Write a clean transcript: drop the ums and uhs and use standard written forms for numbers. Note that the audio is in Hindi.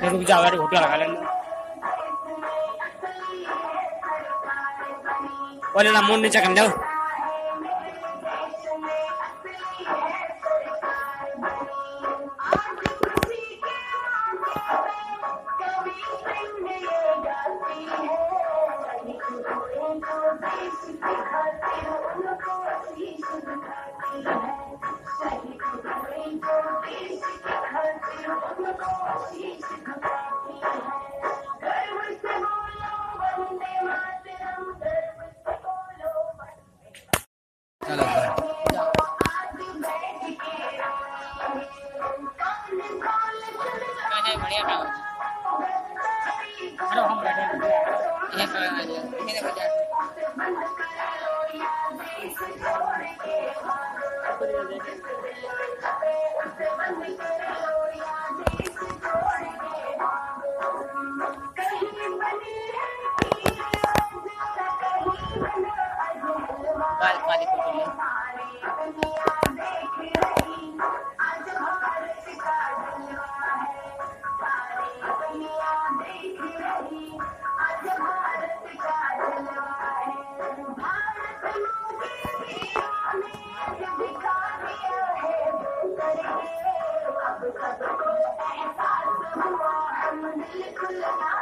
रुक जाओ यार, घोटा लगा लेना बोले ना मोन नीचे कर जाओ। बढ़िया काम अरे हम बैठे ये बाल काली कुटुली खुला